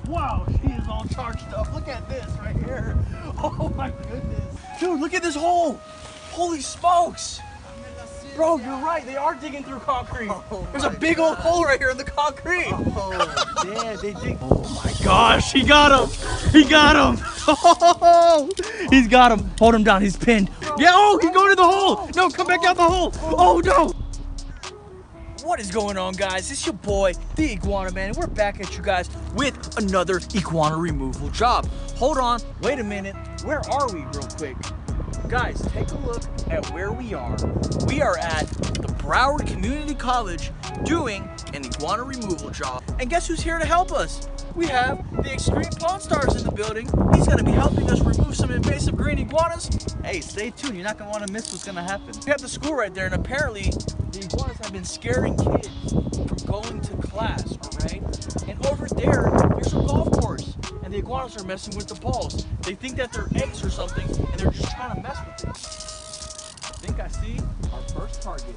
Wow, she is all charged up. Look at this right here. Oh my goodness. Dude, look at this hole. Holy smokes. Bro, you're right. They are digging through concrete. Oh, there's a big old hole right here in the concrete. Oh, yeah, they dig. Oh my gosh, he got him. He got him. Oh, he's got him. Hold him down. He's pinned. Yeah, oh, he's going to the hole. No, come back out the hole. Oh, no. What is going on, guys? It's your boy, the Iguana Man, and we're back at you guys with another iguana removal job. Hold on. Wait a minute. Where are we real quick? Guys, take a look at where we are. We are at the Broward Community College doing an iguana removal job. And guess who's here to help us? We have the Extreme Pawn Stars in the building. He's going to be helping us remove some invasive green iguanas. Hey, stay tuned. You're not going to want to miss what's going to happen. We have the school right there, and apparently the iguanas have been scaring kids from going to class, all right? And over there's a golf course, and the iguanas are messing with the balls. They think that they're eggs or something, and they're just trying to mess with it. I think I see our first target.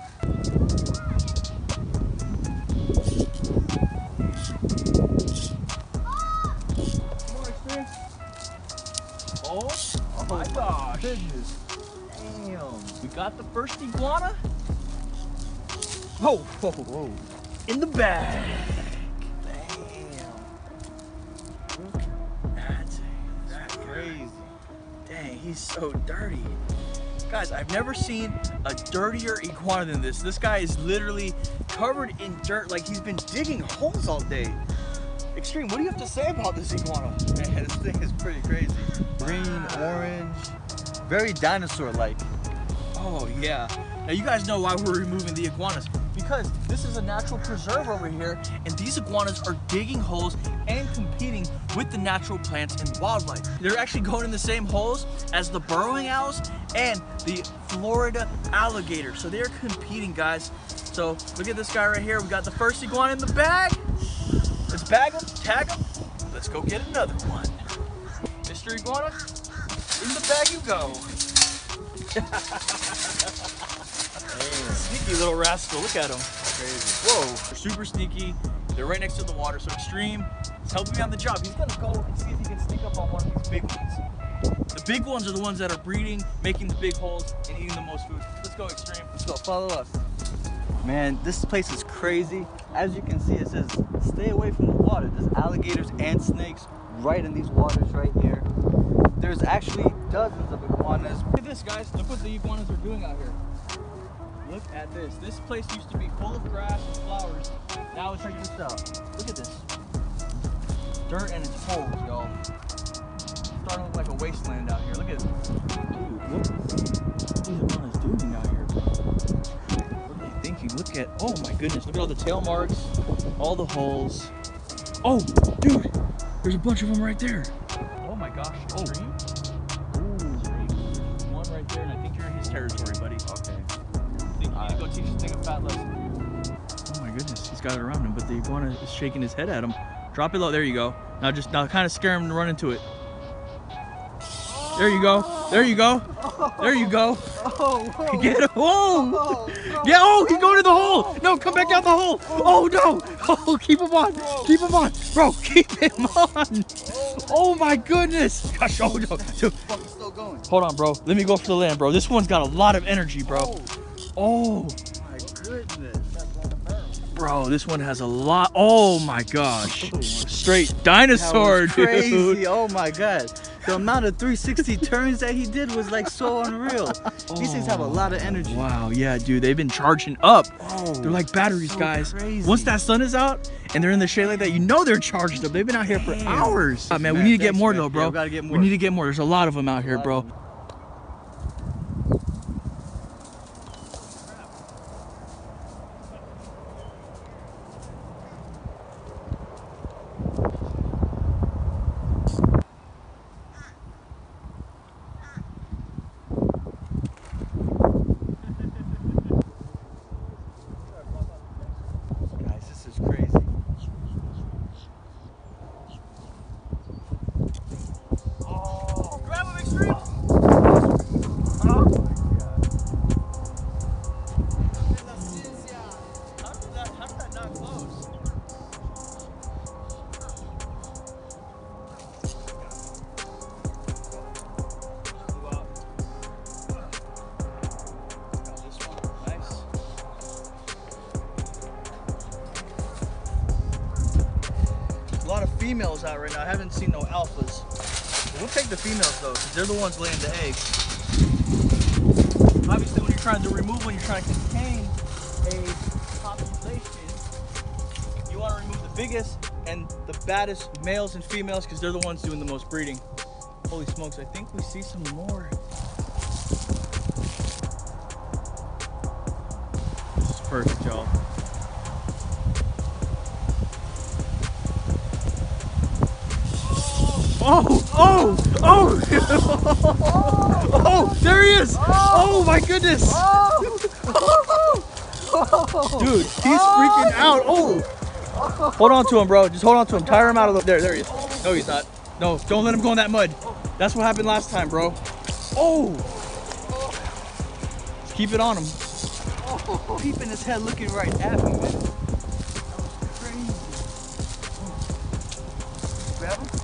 Come on, Extreme. Oh my gosh. Goodness. Damn. We got the first iguana. Whoa, whoa, whoa. In the bag. That's crazy. Dang, he's so dirty. Guys, I've never seen a dirtier iguana than this. This guy is literally covered in dirt, like he's been digging holes all day. Extreme, what do you have to say about this iguana? Man, this thing is pretty crazy. Green, orange, very dinosaur-like. Oh yeah. Now you guys know why we're removing the iguanas. Because this is a natural preserve over here, and these iguanas are digging holes and competing with the natural plants and wildlife. They're actually going in the same holes as the burrowing owls and the Florida alligator. So they're competing, guys. So look at this guy right here. We got the first iguana in the bag. Let's bag him, tag him. Let's go get another one. Mr. Iguana, in the bag you go. Sneaky little rascal, look at him. Crazy. Whoa, they're super sneaky. They're right next to the water, so Extreme is helping me on the job. He's gonna go and see if he can sneak up on one of these big ones. The big ones are the ones that are breeding, making the big holes, and eating the most food. Let's go, Extreme. Let's go, follow us. Man, this place is crazy. As you can see, it says, stay away from the water. There's alligators and snakes right in these waters right here. There's actually dozens of iguanas. Look at this, guys. Look what the iguanas are doing out here. Look at this. This place used to be full of grass and flowers. Now it's like this out. Look at this. Dirt and it's holes, y'all. It's starting to look like a wasteland out here. Look at this. Dude, what are these iguanas doing out here, bro? What are they thinking? Look at, oh my goodness. Look at all the tail marks, all the holes. Oh, dude, there's a bunch of them right there. Oh my gosh. Oh. Extreme? There's one right there, and I think you're in his territory, buddy. Okay. I think you need to go teach this thing a fat lesson. Oh my goodness, he's got it around him, but the iguana is shaking his head at him. Drop it low, there you go. Now kind of scare him to run into it. There you go, there you go, there you go. Oh, Get him, whoa! Yeah, oh, he's going to the hole. No, come back out the hole. Oh no, oh, keep him on, keep him on. Bro, keep him on. Oh my goodness. Gosh, oh no. Dude. Still going. Hold on, bro. Let me go for the land, bro. This one's got a lot of energy, bro. Oh. My goodness. Bro, this one has a lot. Oh my gosh. Straight dinosaur, That was crazy. dude. Oh my god. The amount of 360 turns that he did was like so unreal. These things have a lot of energy. Wow, yeah, dude. They've been charging up. Oh, They're like batteries, so guys. crazy. Once that sun is out and they're in the shade like that, you know they're charged up. They've been out here for hours. Oh, man, we need to get more though, bro. Yeah, we gotta get more. We need to get more. There's a lot of them out here, bro. females out right now. I haven't seen no alphas. We'll take the females though, because they're the ones laying the eggs. Obviously, when you're trying to remove, when you're trying to contain a population, you want to remove the biggest and the baddest males and females, because they're the ones doing the most breeding. Holy smokes, I think we see some more. This is perfect, y'all. Oh, oh, oh! Oh, there he is! Oh my goodness! Dude, he's freaking out. Oh! Hold on to him, bro. Just hold on to him. Tire him out of the... There he is. No, he's not. No, don't let him go in that mud. That's what happened last time, bro. Oh! Just keep it on him. Oh, peeping his head, looking right at me, man. That was crazy. Grab him.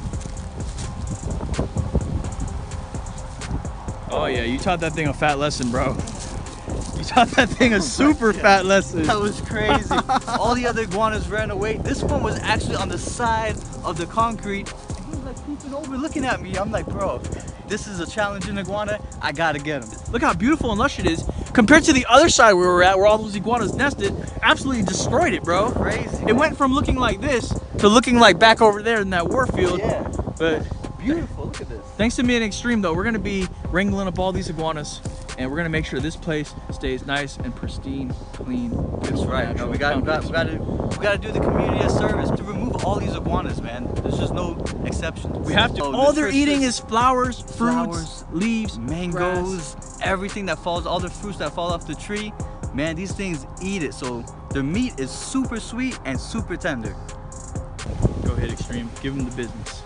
Oh yeah, you taught that thing a fat lesson, bro. You taught that thing a super fat lesson. That was crazy. All the other iguanas ran away. This one was actually on the side of the concrete. And he was like peeping over, looking at me. I'm like, bro, this is a challenging iguana. I gotta get him. Look how beautiful and lush it is. Compared to the other side we were at, where all those iguanas nested, absolutely destroyed it, bro. Crazy. It went from looking like this to looking like back over there in that war field. Yeah. But Beautiful. Look at this. thanks to me and Extreme, though, we're gonna be wrangling up all these iguanas, and we're gonna make sure this place stays nice and pristine, clean. That's right. No, we gotta do the community a service to remove all these iguanas, man. There's just no exceptions. We have to. Oh, All the they're eating tristis, is flowers, fruits, flowers, leaves, mangoes, grass. everything that falls, all the fruits that fall off the tree. Man, these things eat it. So the meat is super sweet and super tender. Go ahead, Extreme. Give them the business.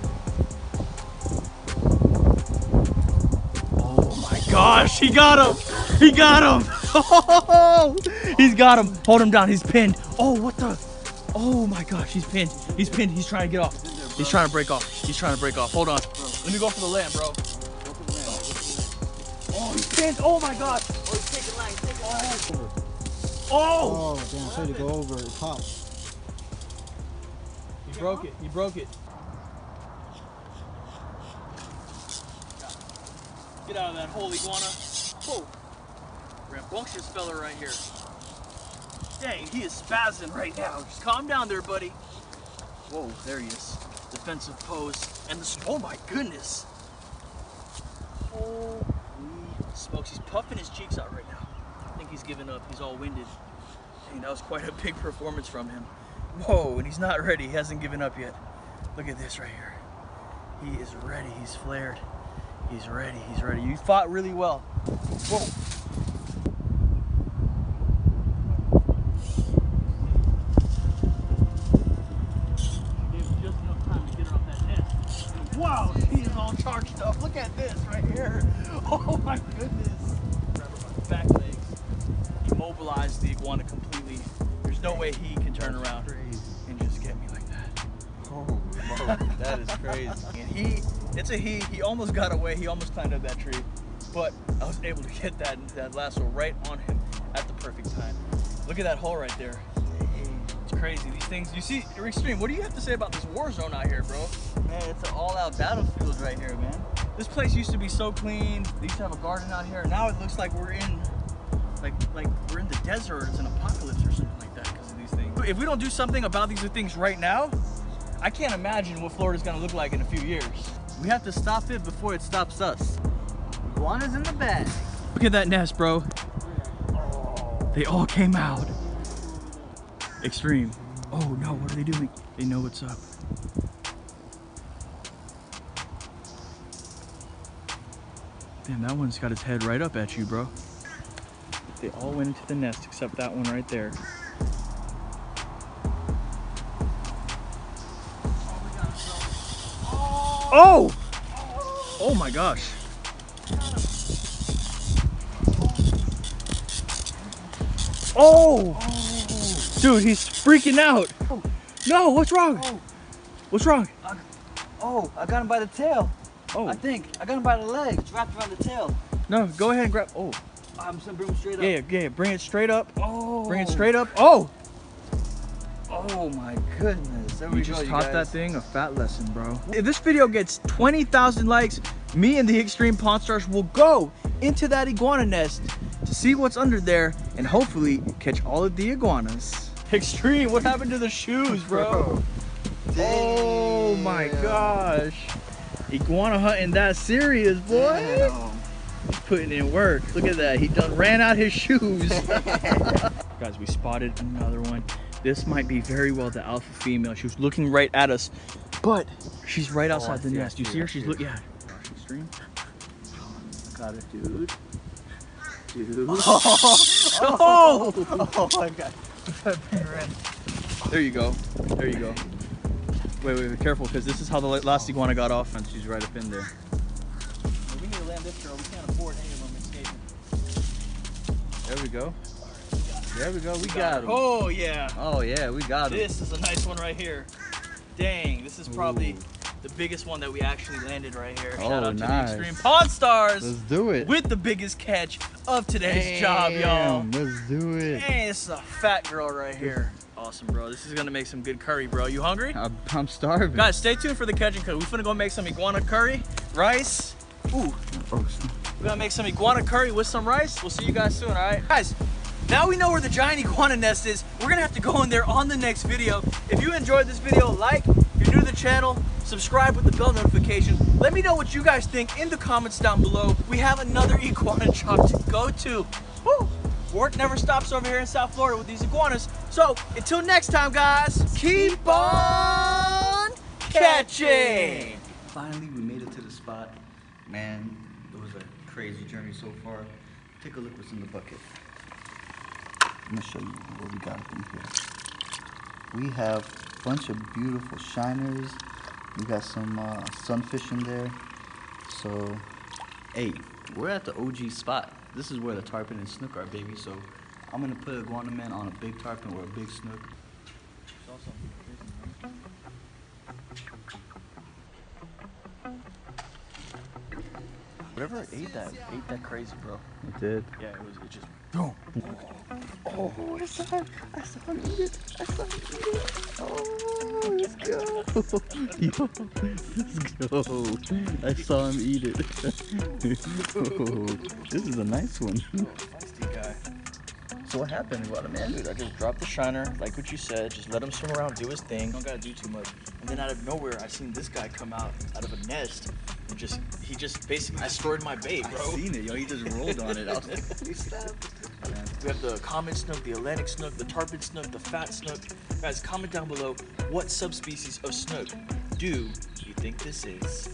Oh my gosh, he got him! He got him! Oh, he's got him. Hold him down. He's pinned. Oh, what the? Oh my gosh, he's pinned. He's pinned. He's trying to get off. He's trying to break off. He's trying to break off. Hold on. Let me go for the land, bro. Oh, he's pinned. Oh my god. Oh, he's taking line. Oh! Oh, damn, try to go over. It popped. He broke it. He broke it. Get out of that hole, iguana. Whoa. Rambunctious fella right here. Dang, he is spazzing right now. Just calm down there, buddy. Whoa, there he is. Defensive pose. And the... Oh my goodness. Holy smokes. He's puffing his cheeks out right now. I think he's giving up. He's all winded. Dang, that was quite a big performance from him. Whoa, and he's not ready. He hasn't given up yet. Look at this right here. He is ready. He's flared. He's ready. He's ready. You fought really well. Whoa. Gave him just enough time to get her off that nest. Wow, he is all charged up. Look at this right here. Oh my goodness. Grab her by the back legs. Immobilized the iguana completely. There's no way he can turn around and just get me like that. Oh, that is crazy. And he almost got away. He almost climbed up that tree, but I was able to get that lasso right on him at the perfect time. Look at that hole right there. It's crazy. These things, you see, Extreme, what do you have to say about this war zone out here, bro? Man, it's an all-out battlefield right here, man. This place used to be so clean. They used to have a garden out here. Now it looks like we're in like we're in the desert. It's an apocalypse or something like that because of these things. If we don't do something about these things right now, I can't imagine what Florida's gonna look like in a few years. We have to stop it before it stops us. Iguana's in the bag. Look at that nest, bro. They all came out. Extreme. Oh no, what are they doing? They know what's up. Damn, that one's got his head right up at you, bro. They all went into the nest except that one right there. Oh! Oh my gosh. Oh! Dude, he's freaking out. No, what's wrong? What's wrong? I got him by the tail. Oh. I think. I got him by the legs, wrapped around the tail. No, go ahead and grab. Oh. I'm just gonna bring him straight up. Yeah, bring it straight up. Oh. Bring it straight up. Oh! Oh my goodness. There we we just go, you taught guys. that thing a fat lesson, bro. If this video gets 20,000 likes, me and the Extreme Pawn Stars will go into that iguana nest to see what's under there and hopefully catch all of the iguanas. Extreme, what happened to the shoes, bro? Oh my gosh. Iguana hunting that serious, boy. Damn. He's putting in work. Look at that. He done ran out his shoes. Guys, we spotted another one. This might be very well the alpha female. She was looking right at us, but she's right outside the nest. You see her? She's looking. Yeah. Extreme. Got it, dude. Dude. Oh my God. There you go. There you go. Wait, careful, because this is how the last iguana got off. And she's right up in there. We need to land this girl. We can't afford any of them escaping. There we go. There we go. We got him. Oh yeah. Oh yeah, we got him. This is a nice one right here. Dang, this is probably the biggest one that we actually landed right here. Shout out to the Extreme Pawn Stars. Let's do it. With the biggest catch of today's job, y'all. Let's do it. Hey, this is a fat girl right here. Awesome, bro. This is gonna make some good curry, bro. You hungry? I'm starving. Guys, stay tuned for the catch and cook. We're finna go make some iguana curry, rice. Ooh. We're gonna make some iguana curry with some rice. We'll see you guys soon, all right? Guys, now we know where the giant iguana nest is. We're gonna have to go in there on the next video. If you enjoyed this video, like. If you're new to the channel, subscribe with the bell notification. Let me know what you guys think in the comments down below. We have another iguana job to go to. Woo! Work never stops over here in South Florida with these iguanas. So, until next time, guys, keep on catching! Finally, we made it to the spot. Man, it was a crazy journey so far. Take a look what's in the bucket. I'm gonna show you what we got up in here. We have a bunch of beautiful shiners. We got some sunfish in there. So, hey, we're at the OG spot. This is where the tarpon and snook are, baby. So, I'm gonna put Iguana Man on a big tarpon or a big snook. Whatever ate that crazy, bro. It did. Yeah, it just boom. Oh, I saw him eat it. Oh, let's go. Yo, let's go. I saw him eat it. Oh, this is a nice one. Feisty guy. So what happened, Iguana Man? Dude, I just dropped the shiner, like what you said. Just let him swim around, do his thing. Don't gotta do too much. And then out of nowhere, I seen this guy come out of a nest. And he just basically destroyed my bait, bro. I seen it, yo. He just rolled on it. I was like, holy snap. We have the common snook, the Atlantic snook, the tarpon snook, the fat snook. Guys, comment down below what subspecies of snook do you think this is?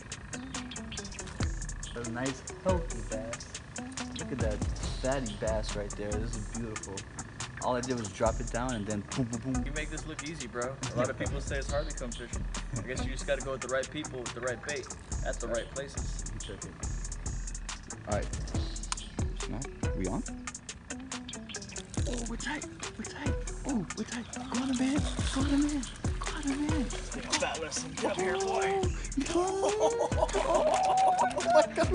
A nice, healthy bass. Look at that fatty bass right there. This is beautiful. All I did was drop it down and then boom, boom, boom. You make this look easy, bro. A lot of people say it's hard to come fishing. I guess you just gotta go with the right people, with the right bait, at the right places. Alright. We on? Oh, we're tight. Oh, we're tight. Iguana Man. Iguana Man. Iguana Man. Get a fat lesson. Get up here, boy. Oh my God.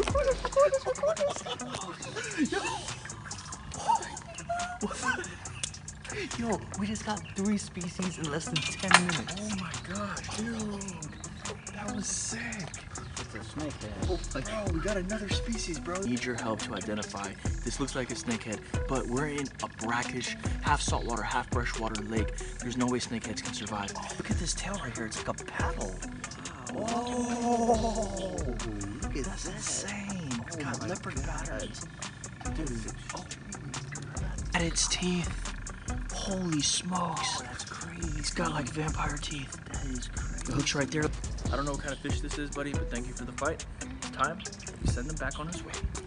Yo, we just got 3 species in less than 10 minutes. Oh my gosh, dude. That was sick. It's a snakehead. Bro, we got another species, bro. Need your help to identify. This looks like a snakehead, but we're in a brackish, half saltwater, half freshwater lake. There's no way snakeheads can survive. Oh, look at this tail right here. It's like a paddle. Wow. Oh, Look at that's that. insane. It's got leopard patterns. Dude, At its teeth. Holy smokes. oh, that's crazy. It's got like vampire teeth. That is crazy. The hook's right there. I don't know what kind of fish this is, buddy, but thank you for the fight. It's time. We send them back on his way.